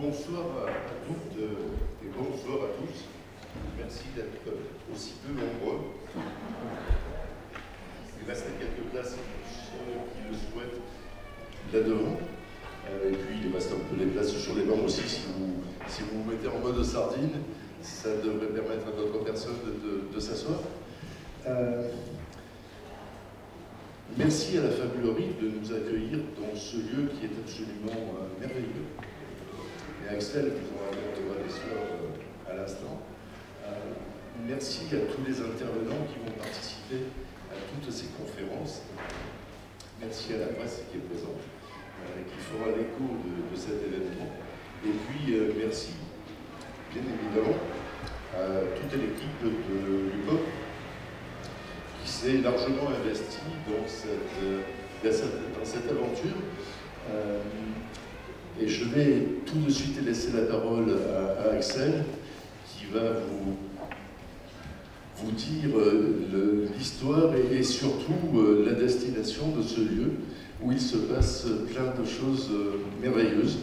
bonsoir à toutes et bonsoir à tous. Merci d'être aussi peu nombreux. Il reste quelques places pour ceux qui le souhaitent là-devant. Et puis il reste un peu les places sur les bancs aussi. Si vous vous mettez en mode sardine, ça devrait permettre à d'autres personnes de s'asseoir. Merci à la Fabulerie de nous accueillir dans ce lieu qui est absolument merveilleux. Et Axel, nous en avons des soeurs à l'instant. Merci à tous les intervenants qui vont participer à toutes ces conférences. Merci à la presse qui est présente, qui fera l'écho de cet événement. Et puis, merci, bien évidemment, à toute l'équipe de l'UPOP qui s'est largement investie dans cette aventure. Et je vais tout de suite laisser la parole à Axel, qui va vous dire l'histoire et surtout la destination de ce lieu où il se passe plein de choses merveilleuses.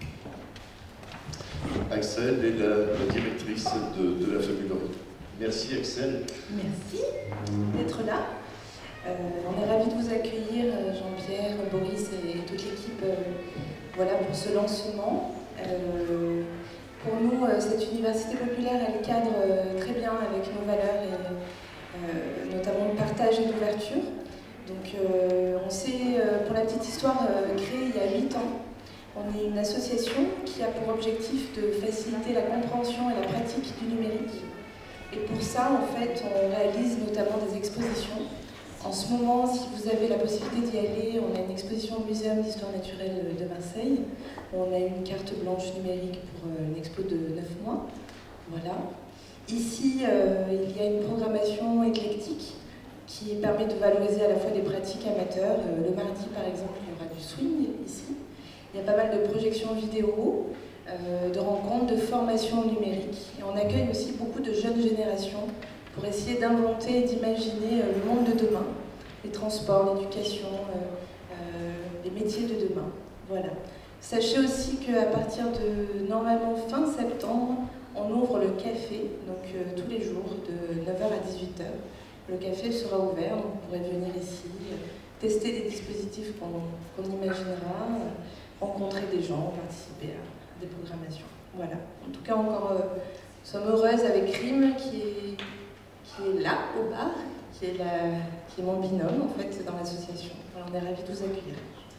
Axel est la directrice de la Fabulerie. Merci Axel. Merci d'être là. On est ravis de vous accueillir, Jean-Pierre, Boris et toute l'équipe, voilà, pour ce lancement. Pour nous, cette université populaire, elle cadre très bien avec nos valeurs, et notamment le partage et l'ouverture. Donc on s'est, pour la petite histoire, créé il y a 8 ans. On est une association qui a pour objectif de faciliter la compréhension et la pratique du numérique. Et pour ça, en fait, on réalise notamment des expositions. En ce moment, si vous avez la possibilité d'y aller, on a une exposition au Muséum d'Histoire Naturelle de Marseille. On a une carte blanche numérique pour une expo de 9 mois. Voilà. Ici, il y a une programmation éclectique qui permet de valoriser à la fois des pratiques amateurs. Le mardi, par exemple, il y aura du swing ici. Il y a pas mal de projections vidéo, de rencontres, de formations numériques. Et on accueille aussi beaucoup de jeunes générations pour essayer d'inventer et d'imaginer le monde de demain, les transports, l'éducation, les métiers de demain. Voilà. Sachez aussi qu'à partir de, normalement, fin septembre, on ouvre le café, donc tous les jours, de 9h à 18h. Le café sera ouvert, donc vous pourrez venir ici, tester des dispositifs qu'on imaginera, rencontrer des gens, participer à des programmations. Voilà. En tout cas, encore, nous sommes heureuses avec Rim qui est là, au bar, qui est mon binôme, en fait, dans l'association. Alors, on est ravis de vous accueillir.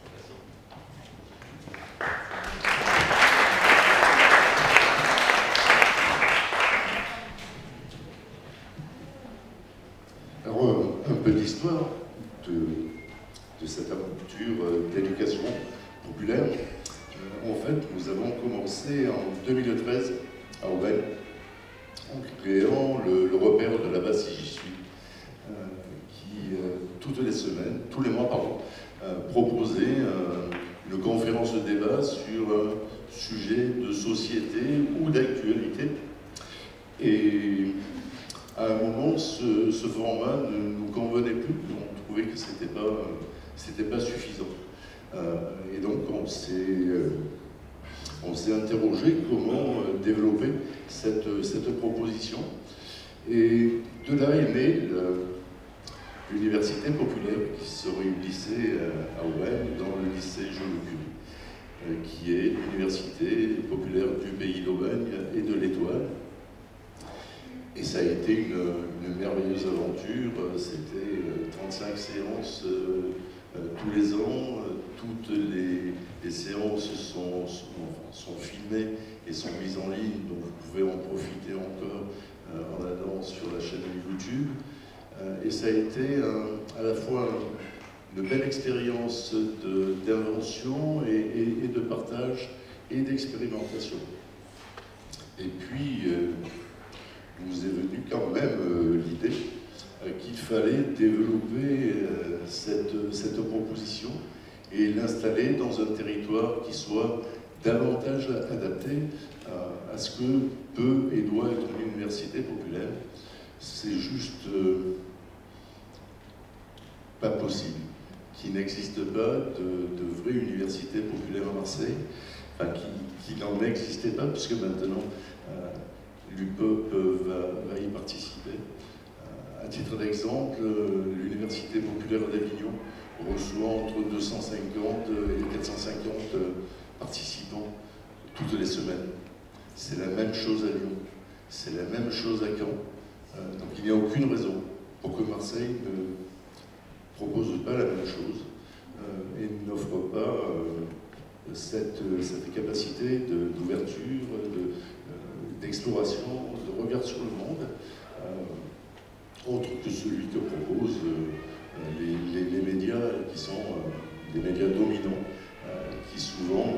Alors, un peu d'histoire de cette aventure d'éducation populaire. En fait, nous avons commencé en 2013 à Aubagne, en créant le repère de là-bas si j'y suis, qui toutes les semaines, tous les mois, pardon, proposait une conférence de débat sur un sujet de société ou d'actualité. Et à un moment, ce format ne nous convenait plus, on trouvait que c'était pas suffisant. Et donc on s'est interrogé comment développer cette proposition. Et de là est née l'université populaire qui se réunissait à Aubagne dans le lycée Joliot-Curie, qui est l'université populaire du pays d'Aubagne et de l'Étoile. Et ça a été une merveilleuse aventure. C'était 35 séances tous les ans. Toutes les séances sont filmées et sont mises en ligne, donc vous pouvez en profiter encore en allant sur la chaîne YouTube. Et ça a été à la fois une belle expérience d'invention et de partage et d'expérimentation. Et puis, nous est venue quand même l'idée qu'il fallait développer cette proposition et l'installer dans un territoire qui soit davantage adapté à ce que peut et doit être une université populaire. C'est juste pas possible qu'il n'existe pas de vraie université populaire à Marseille. enfin qui n'en existait pas, puisque maintenant l'UPOP va y participer. À titre d'exemple, l'Université populaire d'Avignon reçoit entre 250 et 450 participants toutes les semaines. C'est la même chose à Lyon, c'est la même chose à Caen. Donc il n'y a aucune raison pour que Marseille ne propose pas la même chose et n'offre pas cette capacité d'ouverture, d'exploration, de regard sur le monde, autre que celui que proposent les médias qui sont des médias dominants, qui souvent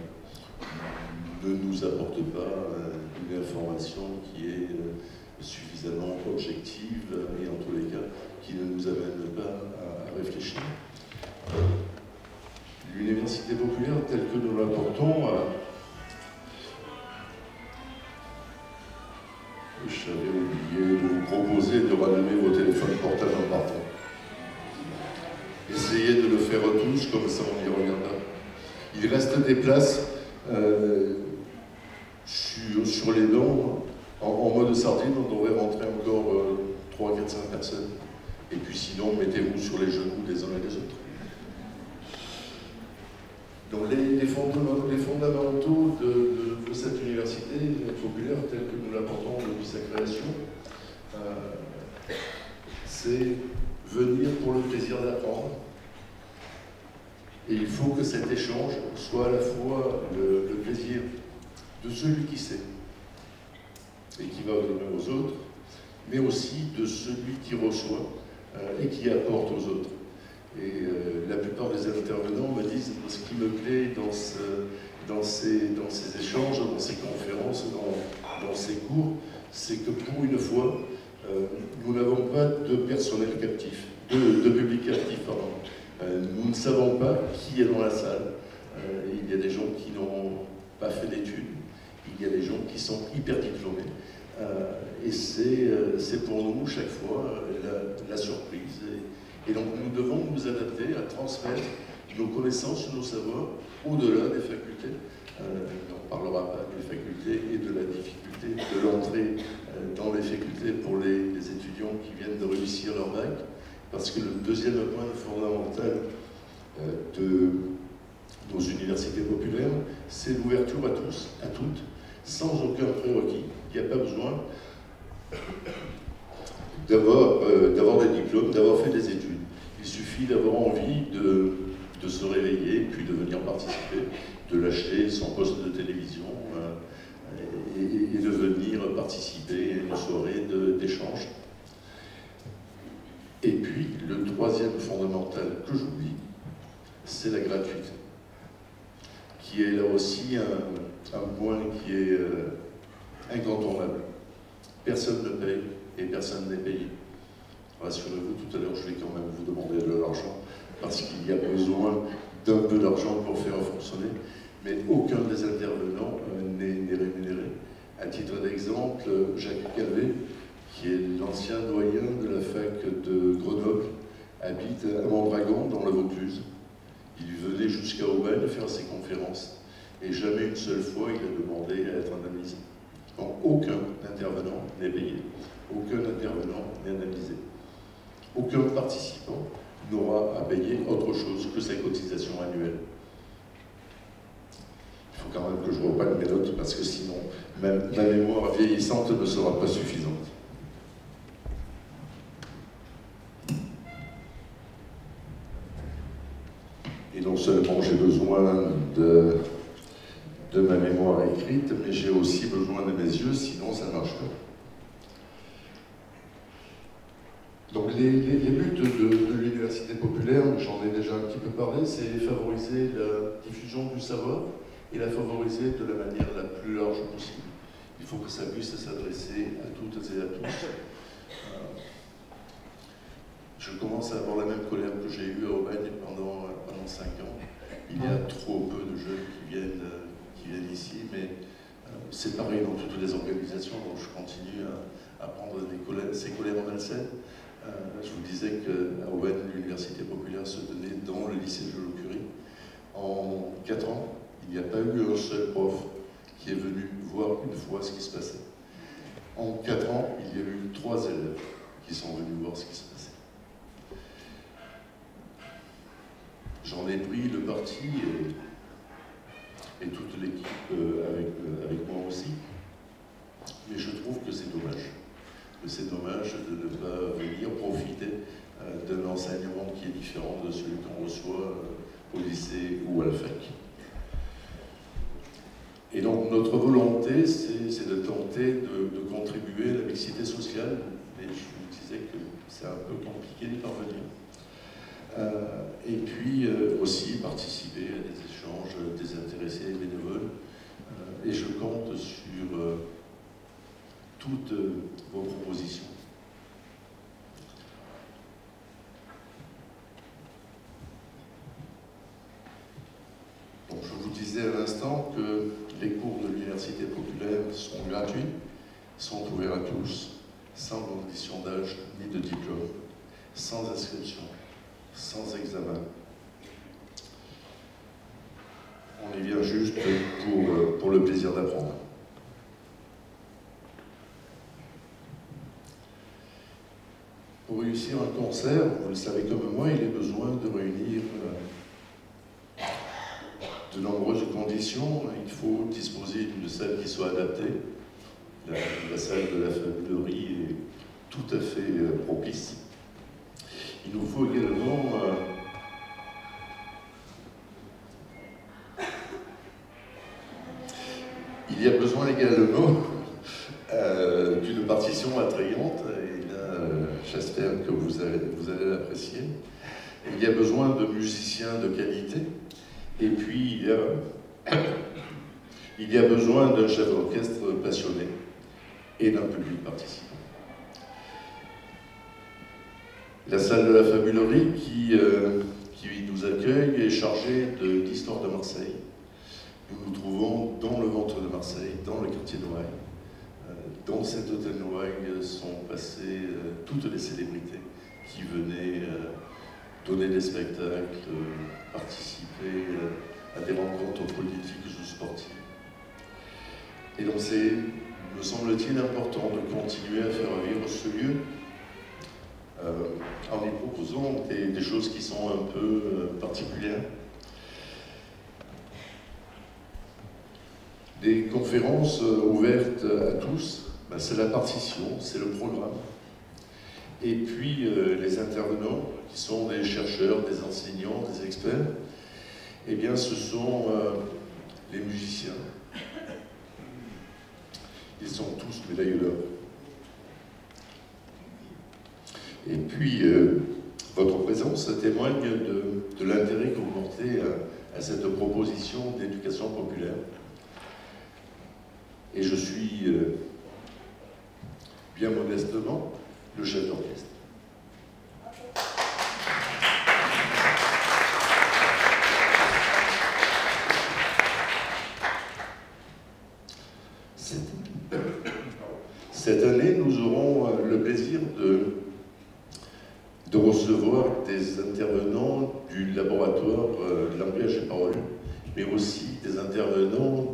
ne nous apportent pas une information qui est suffisamment objective et en tous les cas qui ne nous amène pas à réfléchir. L'université populaire telle que nous l'apportons, j'avais oublié de vous proposer de rallumer vos téléphones portables en partant. Essayez de le faire tous, comme ça on y reviendra. Il reste des places sur les bancs. En mode sardine, on devrait rentrer encore 300 à 400 personnes. Et puis sinon, mettez-vous sur les genoux des uns et des autres. Donc les fondamentaux de cette université populaire, telle que nous l'apportons depuis sa création, c'est venir pour le plaisir d'apprendre. Et il faut que cet échange soit à la fois le plaisir de celui qui sait et qui va donner aux autres, mais aussi de celui qui reçoit et qui apporte aux autres. Et la plupart des intervenants me disent ce qui me plaît dans ces échanges, dans ces conférences, dans ces cours, c'est que pour une fois, nous n'avons pas de personnel captif, de public captif, pardon. Nous ne savons pas qui est dans la salle. Il y a des gens qui n'ont pas fait d'études, il y a des gens qui sont hyper diplômés. Et c'est pour nous, chaque fois, la surprise. Et donc, nous devons nous adapter à transmettre nos connaissances, nos savoirs, au-delà des facultés. On ne parlera pas des facultés et de la difficulté de l'entrée dans les facultés pour les étudiants qui viennent de réussir leur bac. Parce que le deuxième point fondamental de nos universités populaires, c'est l'ouverture à tous, à toutes, sans aucun prérequis. Il n'y a pas besoin d'avoir des diplômes, d'avoir fait des études. Il suffit d'avoir envie de se réveiller, puis de venir participer, de lâcher son poste de télévision et de venir participer à une soirée d'échange. Et puis, le troisième fondamental que j'oublie, c'est la gratuité, qui est là aussi un point qui est incontournable. Personne ne paye et personne n'est payé. Rassurez-vous, tout à l'heure, je vais quand même vous demander de l'argent, parce qu'il y a besoin d'un peu d'argent pour faire fonctionner, mais aucun des intervenants n'est rémunéré. À titre d'exemple, Jacques Calvé, qui est l'ancien doyen de la fac de Grenoble, habite à Mondragon, dans le Vaucluse. Il venait jusqu'à Aubagne faire ses conférences, et jamais une seule fois il a demandé à être indemnisé. Donc aucun intervenant n'est payé, aucun intervenant n'est indemnisé. Aucun participant n'aura à payer autre chose que sa cotisation annuelle. Il faut quand même que je reprenne mes notes, parce que sinon, même ma mémoire vieillissante ne sera pas suffisante. Et non seulement j'ai besoin de ma mémoire écrite, mais j'ai aussi besoin de mes yeux, sinon ça ne marche pas. Donc les buts de l'université populaire, j'en ai déjà un petit peu parlé, c'est favoriser la diffusion du savoir et la favoriser de la manière la plus large possible. Il faut que ça puisse s'adresser à toutes et à tous. Je commence à avoir la même colère que j'ai eue à Aubagne pendant 5 ans. Il y a trop peu de jeunes qui viennent ici, mais c'est pareil dans toutes les organisations, donc je continue à prendre ces colères malsaines. Je vous disais qu'à Aubagne, l'université populaire se tenait dans le lycée de Joliot-Curie. En 4 ans, Il n'y a pas eu un seul prof qui est venu voir une fois ce qui se passait. En 4 ans, il y a eu 3 élèves qui sont venus voir ce qui se passait. J'en ai pris le parti et toute l'équipe avec moi aussi. Mais je trouve que c'est dommage. Que c'est dommage de ne pas venir profiter d'un enseignement qui est différent de celui qu'on reçoit au lycée ou à la fac. Et donc notre volonté, c'est de tenter de contribuer à la mixité sociale, mais je vous disais que c'est un peu compliqué d'y parvenir. Et puis aussi participer à des échanges désintéressés et bénévoles. Et je compte sur toutes vos propositions. Donc, je vous disais à l'instant que les cours de l'université populaire sont gratuits, sont ouverts à tous, sans condition d'âge ni de diplôme, sans inscription, sans examen. On y vient juste pour le plaisir d'apprendre. Pour réussir un concert, vous le savez comme moi, il est besoin de réunir de nombreuses conditions. Il faut disposer d'une salle qui soit adaptée. La salle de la Fabulerie est tout à fait propice. Il nous faut également il y a besoin également d'une partition attrayante, et là j'espère que vous allez l'apprécier. Il y a besoin de musiciens de qualité, et puis il y a besoin d'un chef d'orchestre passionné et d'un public participant. La salle de la Fabulerie qui nous accueille est chargée d'histoire de Marseille. Nous nous trouvons dans le ventre de Marseille, dans le quartier Noailles. Dans cet hôtel Noailles sont passées toutes les célébrités qui venaient donner des spectacles, participer à des rencontres politiques ou sportives. Et donc c'est, me semble-t-il, important de continuer à faire vivre ce lieu en y proposant des choses qui sont un peu particulières. Des conférences ouvertes à tous, ben c'est la partition, c'est le programme. Et puis les intervenants, qui sont des chercheurs, des enseignants, des experts, eh bien ce sont les musiciens. Ils sont tous médaillés d'or. Et puis votre présence témoigne de l'intérêt que vous portez à cette proposition d'éducation populaire. Et je suis, bien modestement, le chef d'orchestre. Cette année, nous aurons le plaisir de recevoir des intervenants du laboratoire Langage et Parole, mais aussi des intervenants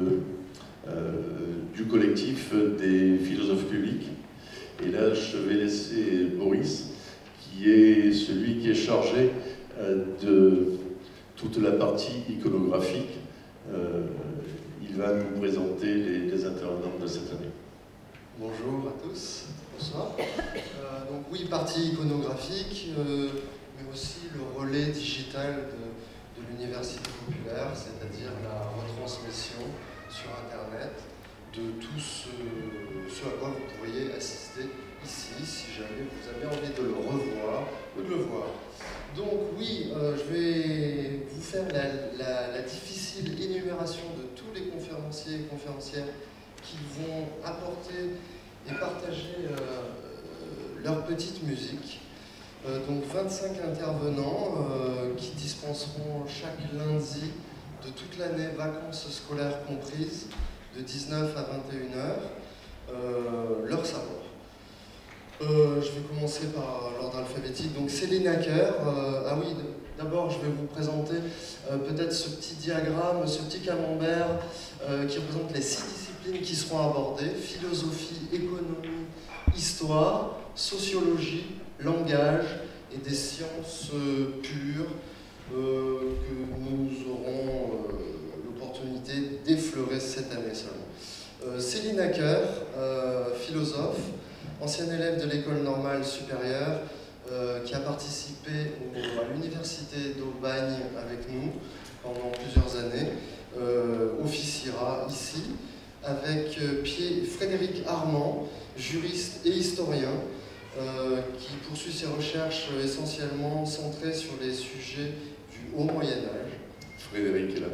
du collectif des philosophes publics. Et là, je vais laisser Boris, qui est celui qui est chargé de toute la partie iconographique. Il va nous présenter les intervenants de cette année. Bonjour à tous, bonsoir. Donc oui, partie iconographique, mais aussi le relais digital de l'université populaire, c'est-à-dire la retransmission sur Internet de tout ce à quoi vous pourriez assister ici, si jamais vous avez envie de le revoir ou de le voir. Donc oui, je vais vous faire la difficile énumération de tous les conférenciers et conférencières qui vont apporter et partager leur petite musique. Donc 25 intervenants qui dispenseront chaque lundi de toute l'année, vacances scolaires comprises, de 19 à 21 h, leur savoir. Je vais commencer par l'ordre alphabétique. Donc Céline Acker, ah oui, D'abord, je vais vous présenter peut-être ce petit diagramme, ce petit camembert qui représente les 6 disciplines qui seront abordées: philosophie, économie, histoire, sociologie, langage et des sciences pures que nous aurons l'opportunité d'effleurer cette année seulement. Céline Acker, philosophe, ancienne élève de l'école normale supérieure, qui a participé à l'université d'Aubagne avec nous pendant plusieurs années, officiera ici, avec Frédéric Armand, juriste et historien, qui poursuit ses recherches essentiellement centrées sur les sujets du Haut Moyen-Âge. Frédéric est là.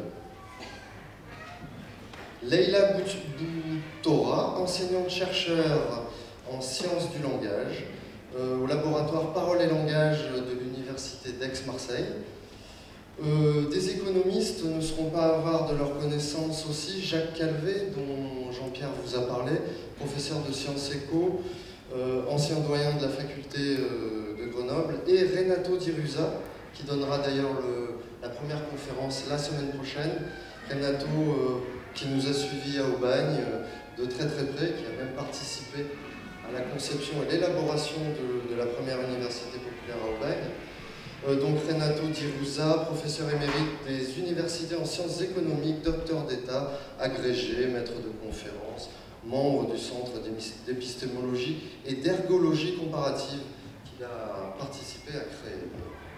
Leïla Boutora, enseignante-chercheur en sciences du langage, au laboratoire Parole et Langage de l'Université d'Aix-Marseille. Des économistes ne seront pas avares de leur connaissance aussi: Jacques Calvet, dont Jean-Pierre vous a parlé, professeur de sciences éco, ancien doyen de la faculté de Grenoble, et Renato Di Rusa, qui donnera d'ailleurs la première conférence la semaine prochaine. Renato, qui nous a suivis à Aubagne de très très près, qui a même participé à la conception et l'élaboration de la première université populaire à Aubagne. Donc Renato Di Rusa, professeur émérite des universités en sciences économiques, docteur d'État, agrégé, maître de conférences, membre du Centre d'épistémologie et d'ergologie comparative qu'il a participé à créer.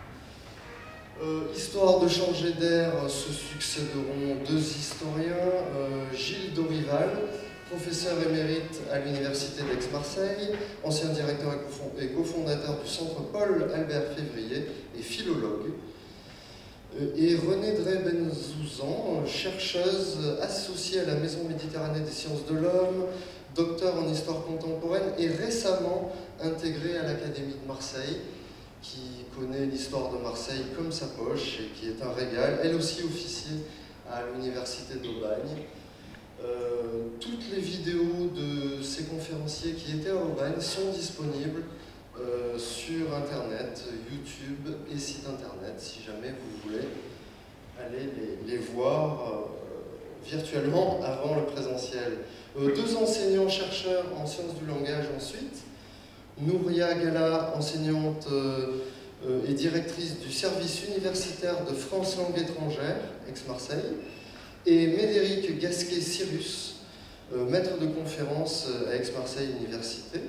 Histoire de changer d'air, se succéderont 2 historiens: Gilles Dorival, professeur émérite à l'Université d'Aix-Marseille, ancien directeur et cofondateur du Centre Paul-Albert Février et philologue, et Renée Drey-Benzouzan, chercheuse associée à la Maison Méditerranée des sciences de l'homme, docteur en histoire contemporaine et récemment intégrée à l'Académie de Marseille, qui connaît l'histoire de Marseille comme sa poche et qui est un régal. Elle aussi officier à l'Université d'Aubagne. Toutes les vidéos de ces conférenciers qui étaient à Aubagne sont disponibles sur Internet, YouTube et site Internet, si jamais vous voulez aller les voir virtuellement avant le présentiel. 2 enseignants-chercheurs en sciences du langage ensuite: Nouria Gala, enseignante et directrice du service universitaire de France Langue étrangère, Aix-Marseille, et Médéric Gasquet-Cyrus, maître de conférence à Aix-Marseille Université.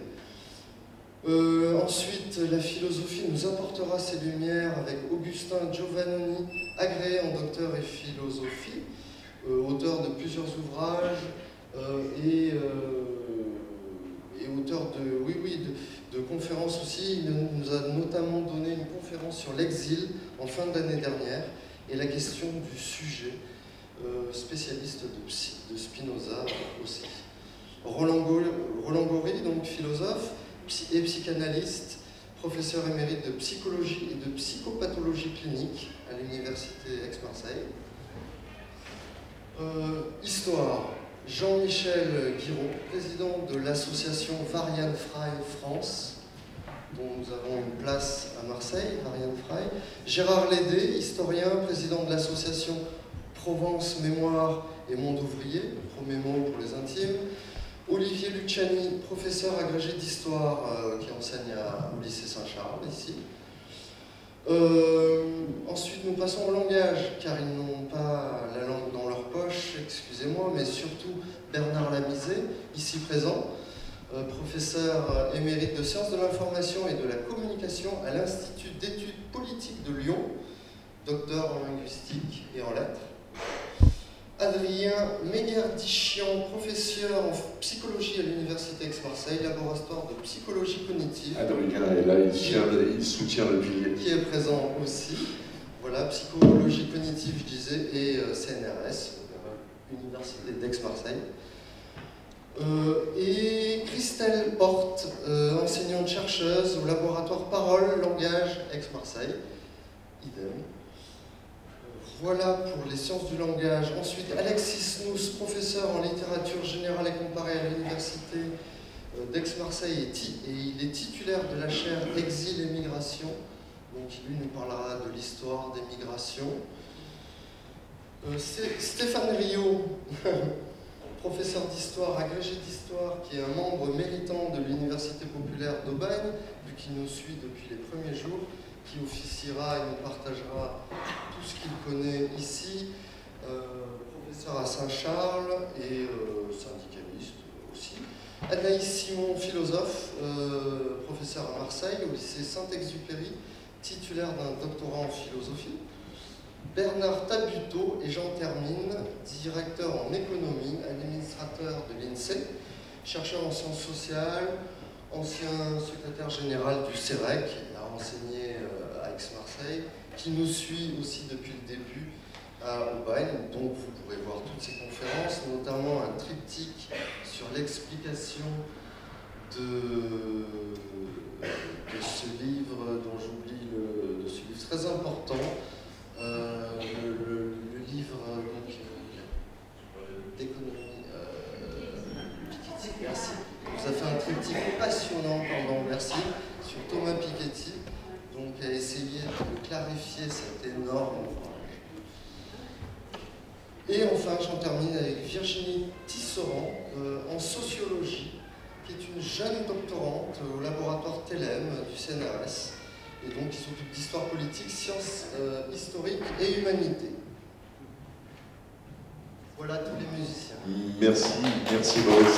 Ensuite, la philosophie nous apportera ses lumières avec Augustin Giovannoni, agréé en docteur et philosophie, auteur de plusieurs ouvrages et auteur de conférences aussi. Il nous a notamment donné une conférence sur l'exil en fin d'année dernière et la question du sujet, spécialiste de Spinoza aussi. Roland Gori, donc philosophe et psychanalyste, professeur émérite de psychologie et de psychopathologie clinique à l'Université Aix-Marseille. Histoire: Jean-Michel Guiraud, président de l'association Varian Frey France, dont nous avons une place à Marseille, Varian Frey. Gérard Lédé, historien, président de l'association Provence Mémoire et Monde Ouvrier, Promémo pour les intimes. Olivier Luciani, professeur agrégé d'histoire qui enseigne au lycée Saint-Charles, ici. Ensuite, nous passons au langage, car ils n'ont pas la langue dans leur poche, excusez-moi, mais surtout Bernard Lamizet, ici présent, professeur émérite de sciences de l'information et de la communication à l'Institut d'études politiques de Lyon, docteur en linguistique et en lettres. Adrien Megardichian, professeur en psychologie à l'Université Aix-Marseille, laboratoire de psychologie cognitive. Adrien est là, il soutient le pilier. Qui est présent aussi. Voilà, psychologie cognitive, je disais, et CNRS, Université d'Aix-Marseille. Et Christelle Porte, enseignante-chercheuse au laboratoire Parole, Langage, Aix-Marseille. Idem. Voilà pour les sciences du langage. Ensuite, Alexis Snous, professeur en littérature générale et comparée à l'Université d'Aix-Marseille, et il est titulaire de la chaire Exil et Migration, Donc lui nous parlera de l'histoire des migrations. Stéphane Rio, professeur d'histoire, agrégé d'histoire, qui est un membre méritant de l'Université populaire d'Aubagne, vu qu'il nous suit depuis les premiers jours, qui officiera et nous partagera tout ce qu'il connaît ici, professeur à Saint-Charles et syndicaliste aussi. Anaïs Simon, philosophe, professeur à Marseille, au lycée Saint-Exupéry, titulaire d'un doctorat en philosophie. Bernard Tabuteau et Jean Termine, directeur en économie, administrateur de l'INSEE, chercheur en sciences sociales, ancien secrétaire général du CEREC, il a enseigné à Aix-Marseille, qui nous suit aussi depuis le début à Aubagne. Donc vous pourrez voir toutes ces conférences, notamment un triptyque sur l'explication de ce livre dont j'oublie de ce livre très important, le livre d'économie Piketty. Merci. Vous a fait un triptyque passionnant, pardon, merci, sur Thomas Piketty, donc à essayer de clarifier cet énorme ouvrage. Et enfin, j'en termine avec Virginie Tisserand, en sociologie, qui est une jeune doctorante au laboratoire TELEM du CNRS, et donc qui s'occupe d'histoire politique, sciences historiques et humanité. Voilà tous les musiciens. Merci Boris.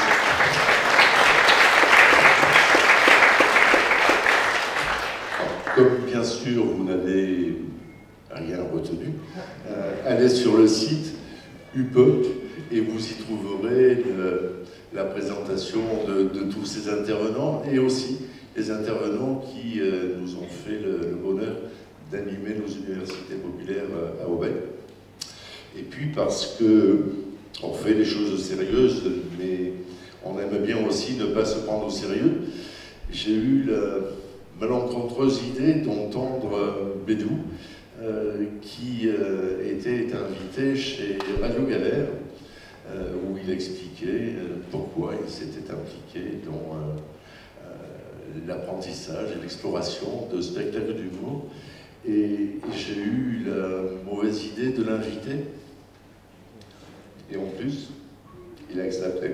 Comme bien sûr vous n'avez rien retenu, allez sur le site UPOP et vous y trouverez la présentation de tous ces intervenants et aussi les intervenants qui nous ont fait le bonheur d'animer nos universités populaires à Aubagne. Et puis parce qu'on fait des choses sérieuses, mais on aime bien aussi ne pas se prendre au sérieux, j'ai eu la malencontreuse idée d'entendre Bédou, qui était invité chez Radio Galère, où il expliquait pourquoi il s'était impliqué dans l'apprentissage et l'exploration de spectacles d'humour. Et j'ai eu la mauvaise idée de l'inviter. Et en plus, il a accepté.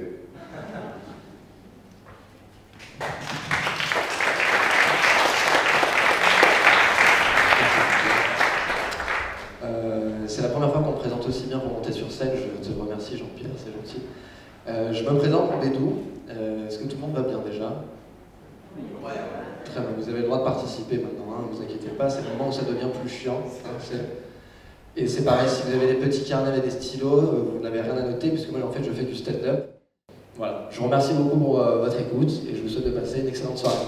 C'est la première fois qu'on me présente aussi bien pour monter sur scène. Je te remercie Jean-Pierre, c'est gentil. Je me présente Bédou. Est-ce que tout le monde va bien déjà? Très bien, vous avez le droit de participer maintenant, hein, ne vous inquiétez pas, c'est le moment où ça devient plus chiant. Hein, et c'est pareil, si vous avez des petits carnets et des stylos, vous n'avez rien à noter, puisque moi en fait je fais du stand-up. Voilà, je vous remercie beaucoup pour votre écoute et je vous souhaite de passer une excellente soirée.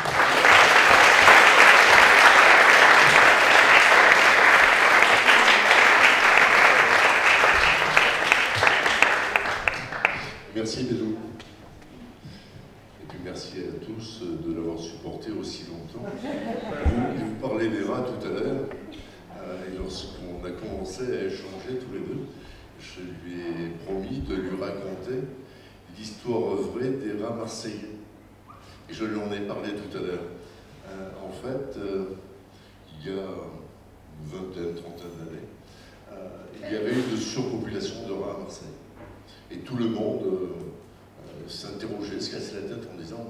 Merci Bédou. Et puis merci à tous de l'avoir supporté aussi longtemps. Vous parlez des rats tout à l'heure, et lorsqu'on a commencé à échanger tous les deux, je lui ai promis de lui raconter l'histoire vraie des rats marseillais. Et je lui en ai parlé tout à l'heure. En fait, il y a une vingtaine, trentaine d'années, il y avait une surpopulation de rats à Marseille. Et tout le monde s'interrogeait, se cassait la tête en disant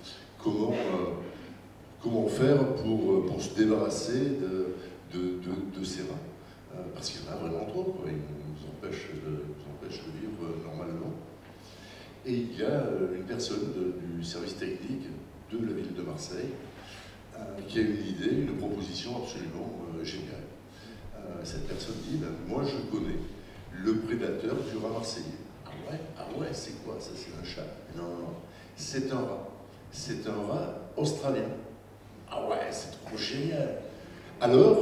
comment faire pour se débarrasser de ces rats. Parce qu'il y en a vraiment trop, quoi. Ils nous empêchent de vivre normalement. Et il y a une personne du service technique de la ville de Marseille qui a une idée, une proposition absolument géniale. Cette personne dit, moi je connais le prédateur du rat marseillais. Ah ouais, c'est quoi ça? C'est un chat? Non, c'est un rat. C'est un rat australien. Ah ouais, c'est trop génial. Alors,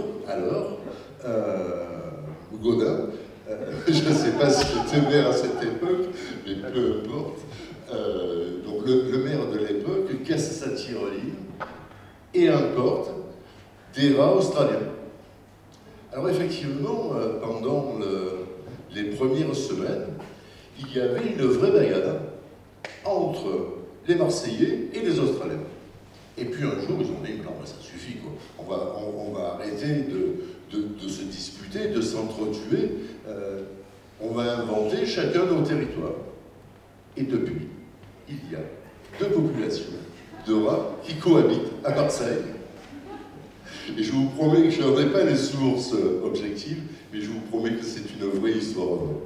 Gaudin, je ne sais pas si tu étais maire à cette époque, mais peu importe. Donc le maire de l'époque casse sa tirelire et importe des rats australiens. Alors effectivement, pendant les premières semaines, il y avait une vraie bagarre entre les Marseillais et les Australiens. Et puis un jour, ils ont dit, non, ça suffit, quoi. On va arrêter de se disputer, de s'entretuer. On va inventer chacun nos territoires. Et depuis, il y a 2 populations de rats qui cohabitent à Marseille. Et je vous promets que je n'en ai pas les sources objectives, mais je vous promets que c'est une vraie histoire vraie.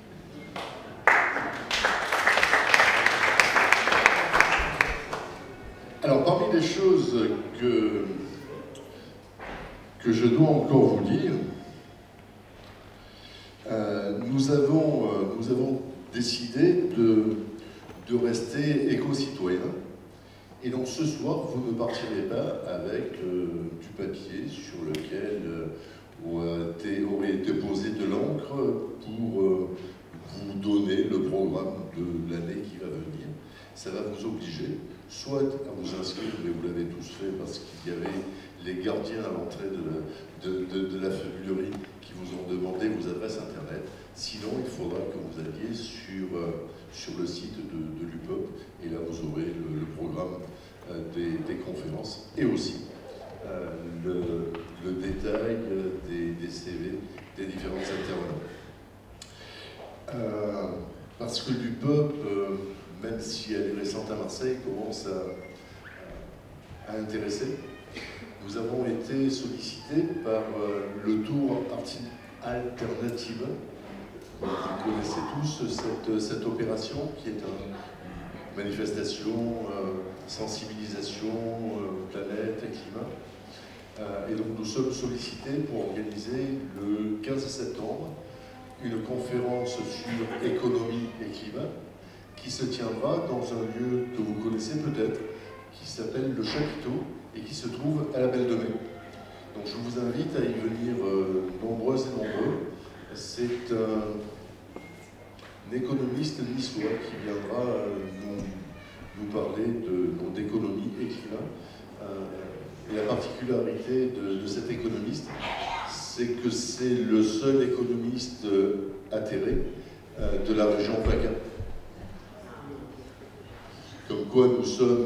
Alors, parmi les choses que je dois encore vous dire, nous avons décidé de rester éco-citoyens. Et donc ce soir, vous ne partirez pas avec du papier sur lequel aurait été posé de l'encre pour vous donner le programme de l'année qui va venir. Ça va vous obliger soit à vous inscrire, mais vous l'avez tous fait parce qu'il y avait les gardiens à l'entrée de la fabulerie qui vous ont demandé vos adresses internet. Sinon, il faudra que vous alliez sur le site de l'UPOP, et là vous aurez le programme des conférences et aussi le détail des CV des différents intervenants. Parce que l'UPOP, même si elle est récente à Marseille, commence à intéresser. Nous avons été sollicités par le Tour Alternative. Vous connaissez tous cette opération qui est une manifestation, sensibilisation, planète et climat. Et donc nous sommes sollicités pour organiser le 15 septembre une conférence sur économie et climat qui se tiendra dans un lieu que vous connaissez peut-être, qui s'appelle le Chapiteau et qui se trouve à la Belle de Mai. Donc je vous invite à y venir nombreuses et nombreux. C'est un économiste niçois qui viendra nous parler d'économie et climat. Et la particularité de cet économiste, c'est que c'est le seul économiste atterré de la région PACA. Comme quoi nous sommes...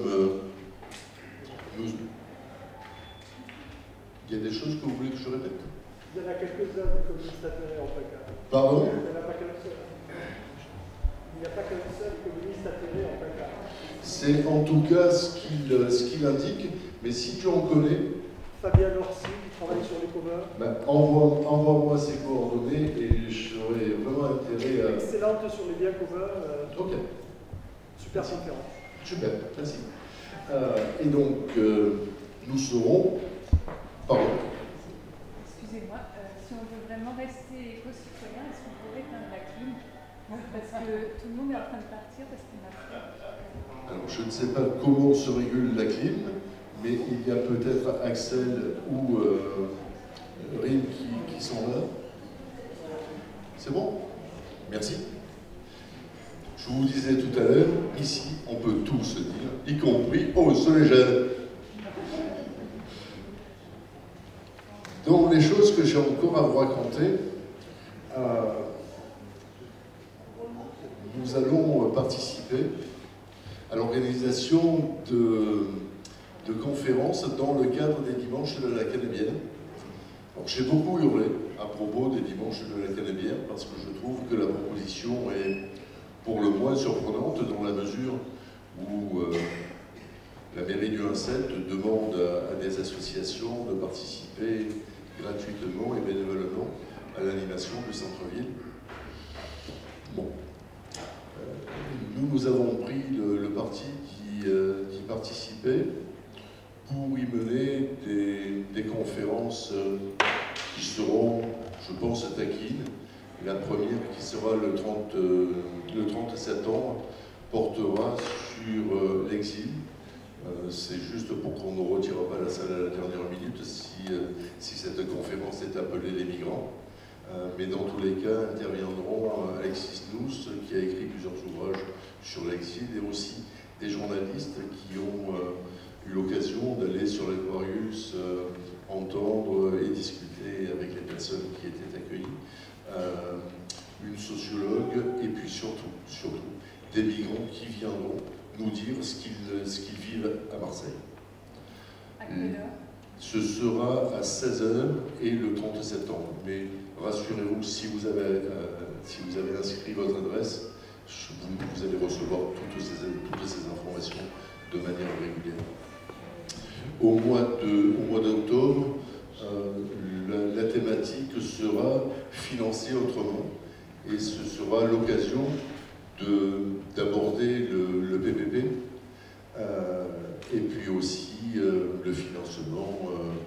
Il y a des choses que vous voulez que je répète? Il y en a quelques-uns d'économistes atterrés en PACA. Pardon? Il n'y en a pas qu'un seul. Il n'y a pas qu'un seul économiste atterré en PACA. C'est en tout cas ce qu'il indique, mais si tu en connais... Fabien Lorcy, qui travaille sur les covers. Ben, envoie-moi ses coordonnées et j'aurai vraiment intérêt à... Excellente sur les biens covers. Ok. Super conférence. Super, merci. Et donc, nous serons... Pardon. Excusez-moi, si on veut vraiment rester éco-citoyen, est-ce qu'on pourrait éteindre la clim? Parce que tout le monde est en train de partir parce qu'on a fait. Alors, je ne sais pas comment se régule la clim, mais il y a peut-être Axel ou Rim qui sont là. C'est bon? Merci. Je vous disais tout à l'heure, ici, on peut tout se dire, y compris, oh, ce les jeunes. Donc, les choses que j'ai encore à vous raconter, nous allons participer à l'organisation de conférences dans le cadre des dimanches de l'Académienne. J'ai beaucoup hurlé à propos des dimanches de l'Académienne parce que je trouve que la proposition est pour le moins surprenante dans la mesure où la mairie du 1-7 demande à des associations de participer gratuitement et bénévolement à l'animation du centre-ville. Bon. Nous avons pris le parti d'y participer pour y mener des conférences qui seront, je pense, taquines. La première, qui sera le 30 septembre, portera sur l'exil. C'est juste pour qu'on ne retire pas la salle à la dernière minute si cette conférence est appelée les migrants. Mais dans tous les cas, interviendront Alexis Nous, qui a écrit plusieurs ouvrages sur l'exil, et aussi des journalistes qui ont eu l'occasion d'aller sur l'Aquarius, entendre et discuter avec les personnes qui étaient accueillies, une sociologue, et puis surtout des migrants qui viendront nous dire ce qu'ils vivent à Marseille. À quelle heure? Ce sera à 16 h et le 30 septembre. Mais rassurez-vous, si vous avez inscrit votre adresse, vous allez recevoir toutes ces informations de manière régulière. Au mois d'octobre, la thématique sera financée autrement et ce sera l'occasion d'aborder le PPP et puis aussi le financement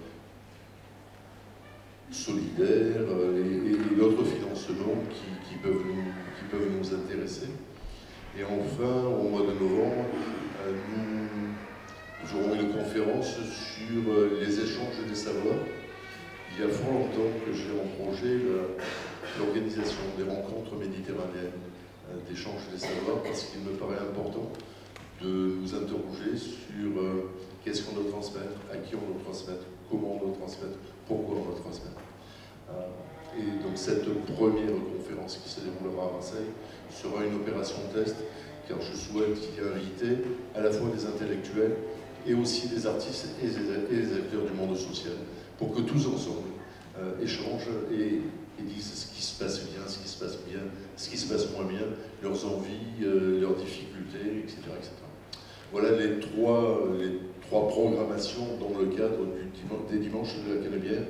solidaire et d'autres financements qui peuvent nous intéresser. Et enfin, au mois de novembre, nous aurons une conférence sur les échanges des savoirs. Il y a fort longtemps que j'ai en projet l'organisation des rencontres méditerranéennes d'échange des savoirs parce qu'il me paraît important de nous interroger sur qu'est-ce qu'on doit transmettre, à qui on doit transmettre, comment on doit transmettre, pourquoi on doit transmettre. Et donc cette première conférence qui se déroulera à Marseille sera une opération test car je souhaite y inviter à la fois des intellectuels et aussi des artistes et des acteurs du monde social pour que tous ensemble échangent et disent ce qui se passe bien, ce qui se passe bien, ce qui se passe moins bien, leurs envies, leurs difficultés, etc. etc. Voilà les trois programmations dans le cadre des dimanches de la Canebière.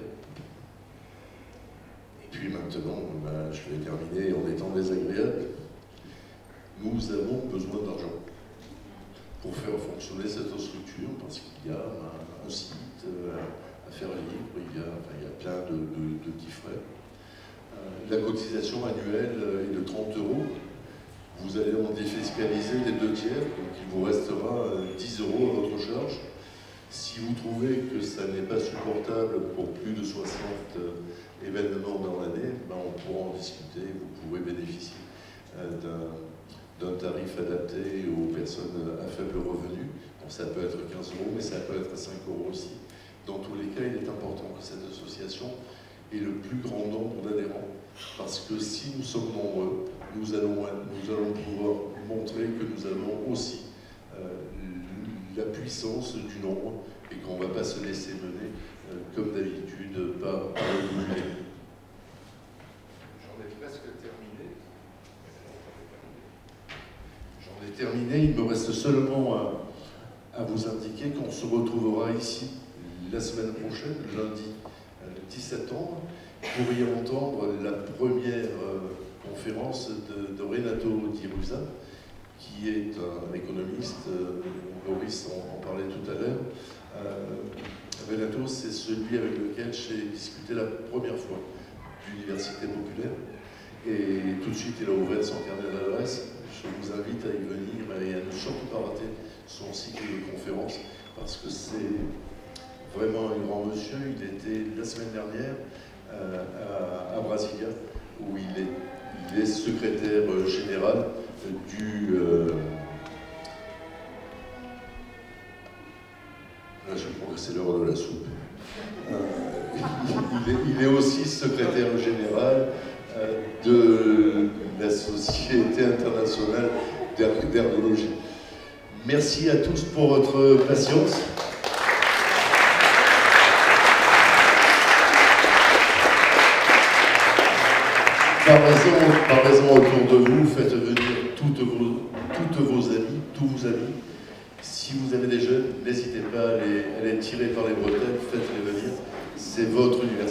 Et puis maintenant, je vais terminer en étant désagréable. Nous avons besoin d'argent pour faire fonctionner cette structure parce qu'il y a un site à faire vivre, il y a plein de petits frais. La cotisation annuelle est de 30 €. Vous allez en défiscaliser les 2 tiers, donc il vous restera 10 € à votre charge. Si vous trouvez que ça n'est pas supportable pour plus de 60 événements dans l'année, on pourra en discuter. Vous pourrez bénéficier d'un tarif adapté aux personnes à faible revenu. Donc ça peut être 15 €, mais ça peut être 5 € aussi. Dans tous les cas, il est important que cette association ait le plus grand nombre d'adhérents, parce que si nous sommes nombreux, nous allons pouvoir montrer que nous avons aussi la puissance du nombre et qu'on ne va pas se laisser mener, comme d'habitude, par le budget. J'en ai presque terminé. Il me reste seulement à vous indiquer qu'on se retrouvera ici la semaine prochaine, lundi 10 septembre, pour y entendre la première conférence de Renato Di Rusa, qui est un économiste. Boris en parlait tout à l'heure. Renato, c'est celui avec lequel j'ai discuté la première fois d'Université populaire. Et tout de suite, il a ouvert son carnet d'adresse. Je vous invite à y venir et à ne surtout pas rater son cycle de conférences, parce que c'est vraiment un grand monsieur. Il était la semaine dernière à Brasilia, où il est secrétaire général du... je crois que c'est l'heure de la soupe. Il est aussi secrétaire général de la Société internationale d'erdologie. Merci à tous pour votre patience. Parlez-en autour de vous, faites venir toutes vos amis, tous vos amis. Si vous avez des jeunes, n'hésitez pas à les tirer par les bretelles, faites-les venir. C'est votre université.